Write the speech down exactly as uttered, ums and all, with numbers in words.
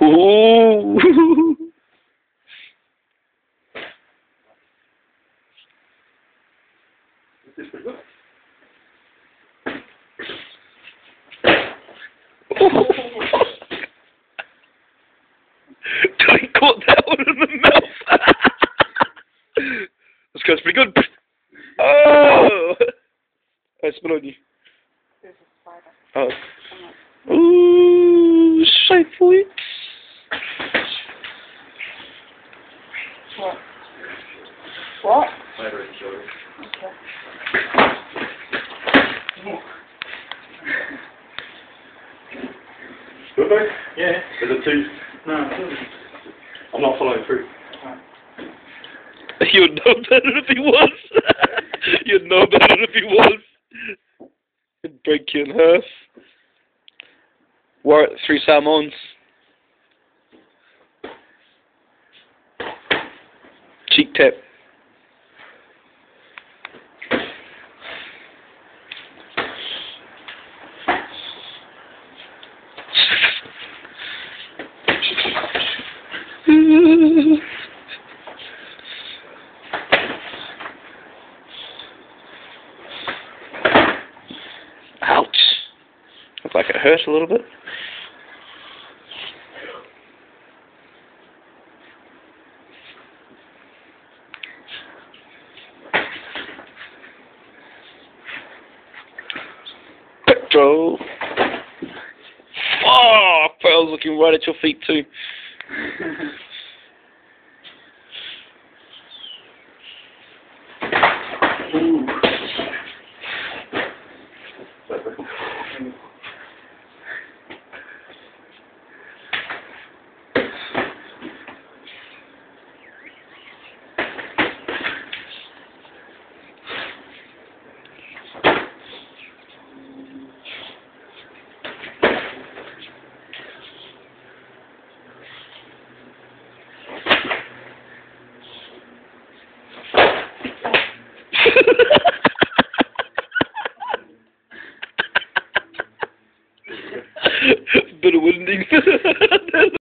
Ooh. He caught that one in the mouth. This guy's pretty good. Oh! I smell on you. There's a spider. Oh. Ooh, shy boy. What? What? Spider in the shoulder. Okay. Good boy? Yeah. Is it two? No. I'm not following through. You'd know better if he was. You'd know better if he was. He'd break you in half. Warat, three salmons. Cheek tap. Ouch. Looks like it hurt a little bit. Petrol. Oh, Pearl's looking right at your feet too. Ooh. Bit of winding.